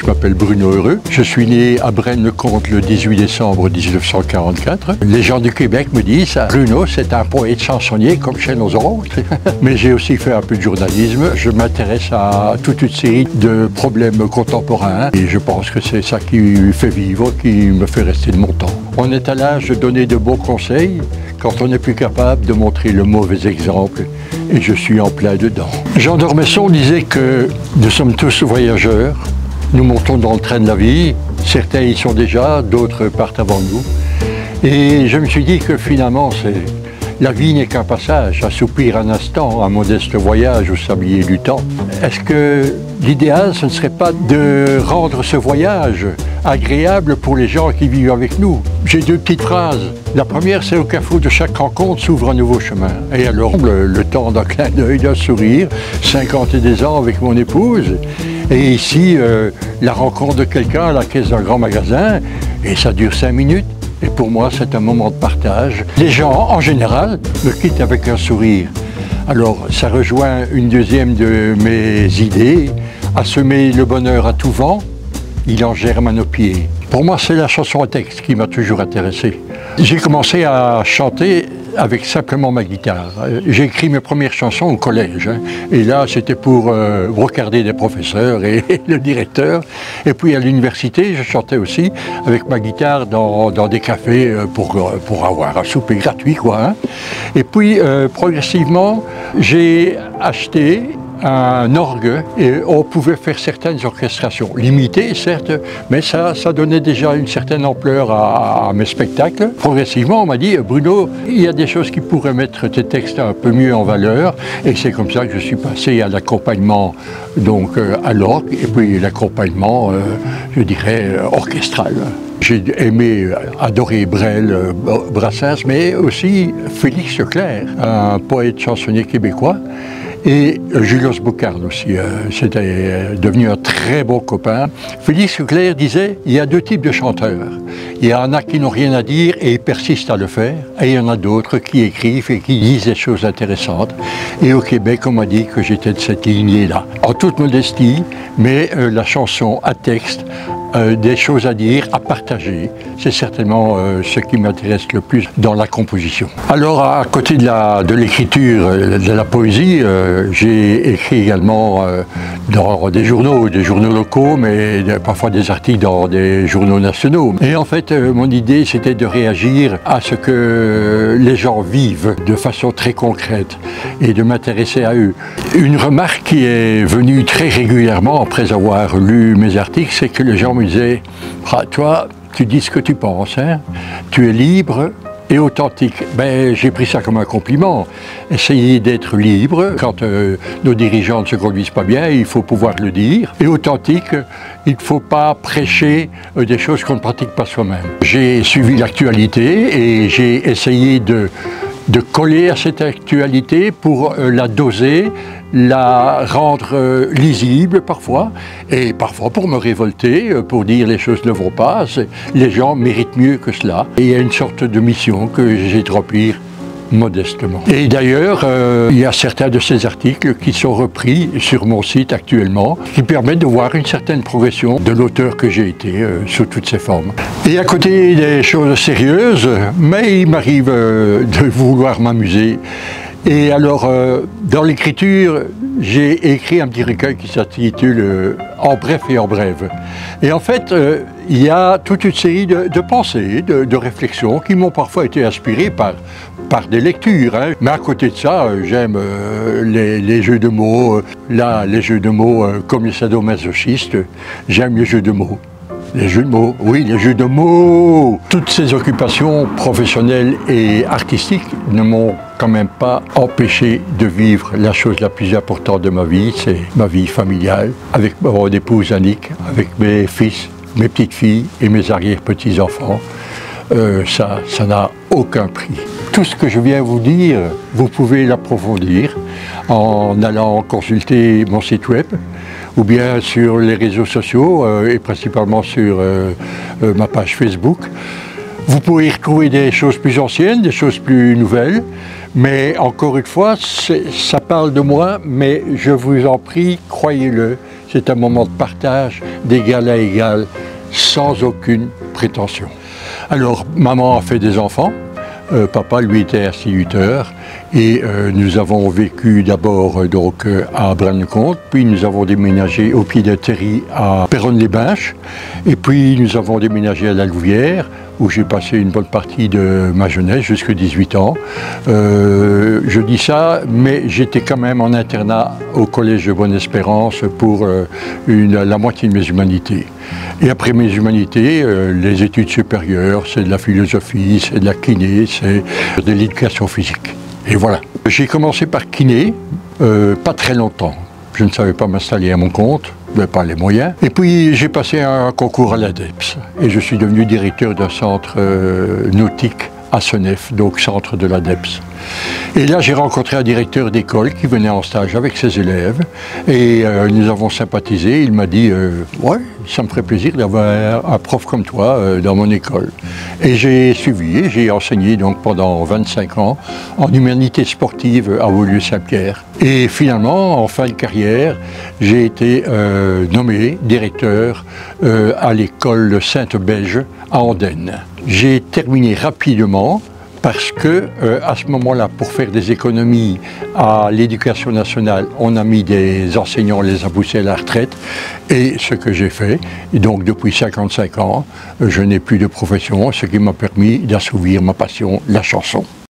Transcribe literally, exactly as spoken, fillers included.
je m'appelle Bruno Heureux. Je suis né à Braine-le-Comte le dix-huit décembre mille neuf cent quarante-quatre. Les gens du Québec me disent « Bruno, c'est un poète chansonnier comme chez nos autres ». Mais j'ai aussi fait un peu de journalisme. Je m'intéresse à toute une série de problèmes contemporains et je pense que c'est ça qui me fait vivre, qui me fait rester de mon temps. On est à l'âge de donner de bons conseils quand on n'est plus capable de montrer le mauvais exemple. Et je suis en plein dedans. Jean d'Ormesson disait que nous sommes tous voyageurs. Nous montons dans le train de la vie. Certains y sont déjà, d'autres partent avant nous. Et je me suis dit que finalement, la vie n'est qu'un passage, un soupir, un instant, un modeste voyage au sablier du temps. Est-ce que l'idéal, ce ne serait pas de rendre ce voyage agréable pour les gens qui vivent avec nous? J'ai deux petites phrases. La première, c'est au carrefour de chaque rencontre s'ouvre un nouveau chemin. Et alors, le, le temps d'un clin d'œil, d'un sourire, cinquante et des ans avec mon épouse. Et ici, euh, la rencontre de quelqu'un à la caisse d'un grand magasin, et ça dure cinq minutes. Et pour moi, c'est un moment de partage. Les gens, en général, me quittent avec un sourire. Alors, ça rejoint une deuxième de mes idées, à semer le bonheur à tout vent, il en germe à nos pieds. Pour moi, c'est la chanson à texte qui m'a toujours intéressé. J'ai commencé à chanter avec simplement ma guitare. J'ai écrit mes premières chansons au collège. Hein. Et là, c'était pour euh, regarder des professeurs et, et le directeur. Et puis à l'université, je chantais aussi avec ma guitare dans, dans des cafés pour, pour avoir un souper gratuit, quoi. Hein. Et puis, euh, progressivement, j'ai acheté un orgue et on pouvait faire certaines orchestrations, limitées certes, mais ça, ça donnait déjà une certaine ampleur à, à mes spectacles. Progressivement, on m'a dit « Bruno, il y a des choses qui pourraient mettre tes textes un peu mieux en valeur » et c'est comme ça que je suis passé à l'accompagnement donc euh, à l'orgue et puis l'accompagnement, euh, je dirais, euh, orchestral. J'ai aimé, adoré Brel, euh, Brassens, mais aussi Félix Leclerc, un poète chansonnier québécois. Et Julius Bocard aussi, euh, c'était devenu un très bon copain. Félix Leclerc disait, il y a deux types de chanteurs. Il y en a qui n'ont rien à dire et ils persistent à le faire. Et il y en a d'autres qui écrivent et qui disent des choses intéressantes. Et au Québec, on m'a dit que j'étais de cette lignée-là. En toute modestie, mais euh, la chanson à texte, Euh, des choses à dire, à partager. C'est certainement euh, ce qui m'intéresse le plus dans la composition. Alors, à côté de l'écriture, de, de la poésie, euh, j'ai écrit également euh, dans des journaux, des journaux locaux, mais de, parfois des articles dans des journaux nationaux. Et en fait, euh, mon idée, c'était de réagir à ce que les gens vivent de façon très concrète et de m'intéresser à eux. Une remarque qui est venue très régulièrement après avoir lu mes articles, c'est que les gens me disait, ah, toi, tu dis ce que tu penses, hein? Tu es libre et authentique. Ben, j'ai pris ça comme un compliment. Essayer d'être libre, quand euh, nos dirigeants ne se conduisent pas bien, il faut pouvoir le dire. Et authentique, il ne faut pas prêcher euh, des choses qu'on ne pratique pas soi-même. J'ai suivi l'actualité et j'ai essayé de de coller à cette actualité pour euh, la doser, la rendre euh, lisible parfois, et parfois pour me révolter, euh, pour dire les choses ne vont pas, les gens méritent mieux que cela. Et il y a une sorte de mission que j'ai de remplir modestement. Et d'ailleurs, euh, il y a certains de ces articles qui sont repris sur mon site actuellement, qui permettent de voir une certaine progression de l'auteur que j'ai été euh, sous toutes ses formes. Et à côté des choses sérieuses, mais il m'arrive euh, de vouloir m'amuser. Et alors, euh, dans l'écriture, j'ai écrit un petit recueil qui s'intitule euh, « En bref et en brève ». Et en fait, euh, il y a toute une série de, de pensées, de, de réflexions qui m'ont parfois été inspirées par, par des lectures. Hein. Mais à côté de ça, euh, j'aime euh, les, les jeux de mots. Là, les jeux de mots euh, comme les sadomasochistes, j'aime les jeux de mots. Les jeux de mots, oui, les jeux de mots. Toutes ces occupations professionnelles et artistiques ne m'ont quand même pas empêché de vivre la chose la plus importante de ma vie, c'est ma vie familiale, avec mon épouse Annick, avec mes fils, mes petites filles et mes arrière-petits-enfants. Euh, ça, ça n'a aucun prix. Tout ce que je viens vous dire, vous pouvez l'approfondir en allant consulter mon site web, ou bien sur les réseaux sociaux euh, et principalement sur euh, euh, ma page Facebook. Vous pouvez y retrouver des choses plus anciennes, des choses plus nouvelles, mais encore une fois, ça parle de moi, mais je vous en prie, croyez-le, C'est un moment de partage d'égal à égal, sans aucune prétention. Alors, maman a fait des enfants. Euh, papa, lui, était instituteur et euh, nous avons vécu d'abord euh, donc euh, à Braine-le-Comte, puis nous avons déménagé au pied de Terry à Péronne-les-Binches, et puis nous avons déménagé à la Louvière, où j'ai passé une bonne partie de ma jeunesse, jusqu'à dix-huit ans. Euh, je dis ça, mais j'étais quand même en internat au collège de Bonne-Espérance pour euh, une, la moitié de mes humanités. Et après mes humanités, euh, les études supérieures, c'est de la philosophie, c'est de la kiné, c'est de l'éducation physique. Et voilà. J'ai commencé par kiné, euh, pas très longtemps. Je ne savais pas m'installer à mon compte, mais pas les moyens. Et puis j'ai passé un concours à l'A D E P S et je suis devenu directeur d'un centre euh, nautique à Senef, donc centre de l'A D E P S. Et là j'ai rencontré un directeur d'école qui venait en stage avec ses élèves et euh, nous avons sympathisé. Il m'a dit euh, « Ouais, ça me ferait plaisir d'avoir un prof comme toi euh, dans mon école ». Et j'ai suivi, j'ai enseigné donc pendant vingt-cinq ans en humanité sportive à Beaulieu-Saint-Pierre. Et finalement, en fin de carrière, j'ai été euh, nommé directeur euh, à l'école Sainte-Belge à Andenne. J'ai terminé rapidement parce que euh, à ce moment-là, pour faire des économies à l'éducation nationale, on a mis des enseignants, on les a poussés à la retraite, et ce que j'ai fait. Et donc depuis cinquante-cinq ans, je n'ai plus de profession, ce qui m'a permis d'assouvir ma passion, la chanson.